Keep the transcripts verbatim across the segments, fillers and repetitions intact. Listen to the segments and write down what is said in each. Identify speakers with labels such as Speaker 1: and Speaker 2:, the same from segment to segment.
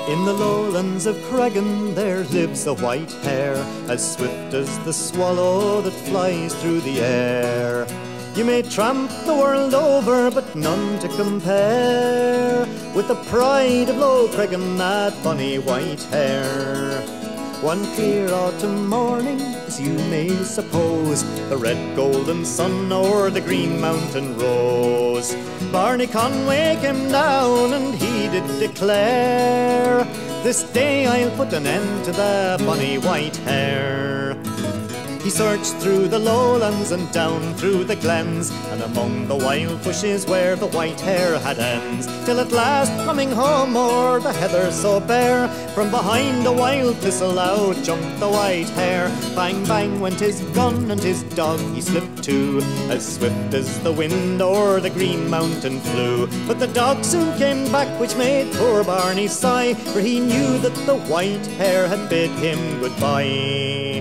Speaker 1: In the lowlands of Creggan there lives a white hare, as swift as the swallow that flies through the air. You may tramp the world over, but none to compare with the pride of Low Creggan, that bonny white hare. One clear autumn morning, as you may suppose, the red golden sun o'er the green mountain rose. Barney Conway came down and he did declare, "This day I'll put an end to the bonny white hare." He searched through the lowlands and down through the glens, and among the wild bushes where the white hare had ends, till at last, coming home o'er the heather so bare, from behind a wild thistle out jumped the white hare. Bang, bang went his gun, and his dog he slipped too, as swift as the wind o'er the green mountain flew. But the dog soon came back, which made poor Barney sigh, for he knew that the white hare had bid him goodbye.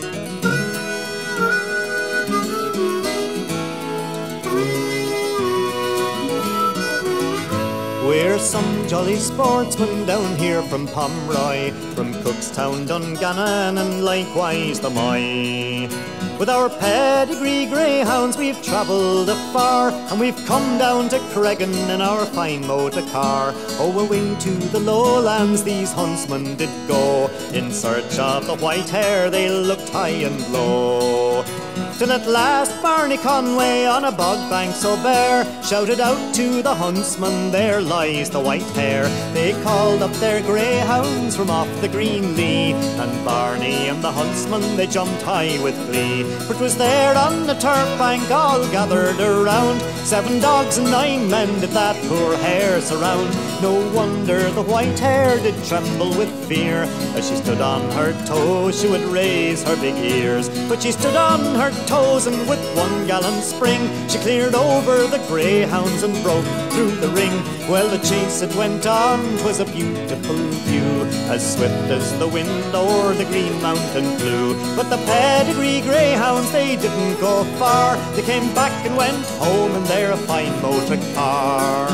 Speaker 1: We're some jolly sportsmen down here from Pomeroy, from Cookstown, Dungannon, and likewise the Moy. With our pedigree greyhounds we've travelled afar, and we've come down to Creggan in our fine motor car. Oh, away to the lowlands these huntsmen did go, in search of the white hare they looked high and low. Till at last Barney Conway on a bog bank so bare shouted out to the huntsman, "There lies the white hare." They called up their greyhounds from off the green lea, and Barney and the huntsman they jumped high with glee. For 'twas there on the turf bank all gathered around, seven dogs and nine men did that poor hare surround. No wonder the white hare did tremble with fear, as she stood on her toes she would raise her big ears. But she stood on her toes, and with one gallant spring she cleared over the greyhounds and broke through the ring. Well, the chase it went on, 'twas a beautiful view, as swift as the wind o'er the green mountain flew. But the pedigree greyhounds they didn't go far, they came back and went home in their fine motor car.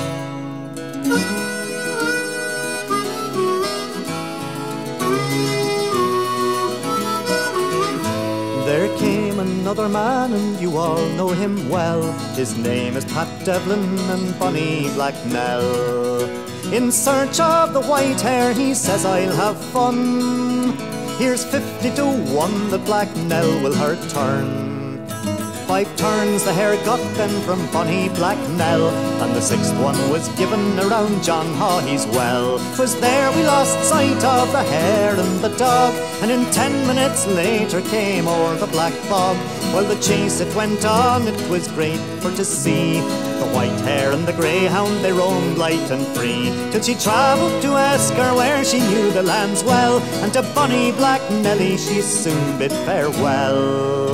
Speaker 1: There came another man, and you all know him well. His name is Pat Devlin and bonny Black Nell. In search of the white hare he says, "I'll have fun. Here's fifty to one that Black Nell will her turn." Five turns the hare got then from bonny Black Nell, and the sixth one was given around John Hawley's well. 'Twas there we lost sight of the hare and the dog, and in ten minutes later came o'er the black bog. While the chase it went on, it was great for to see. The white hare and the greyhound they roamed light and free, till she travelled to Esker where she knew the lands well, and to bonny Black Nelly she soon bid farewell.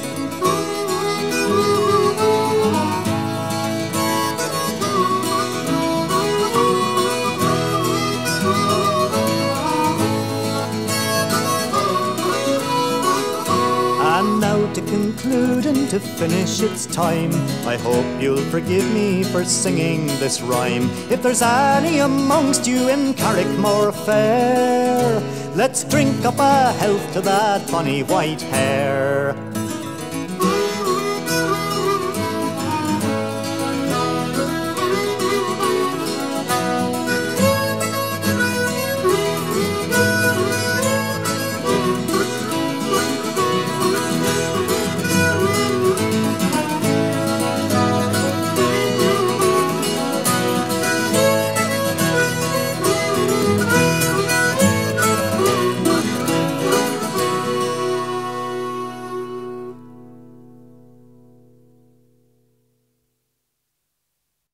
Speaker 1: And now to conclude and to finish its time, I hope you'll forgive me for singing this rhyme. If there's any amongst you in Carrickmore fair, let's drink up a health to that bonny white hare.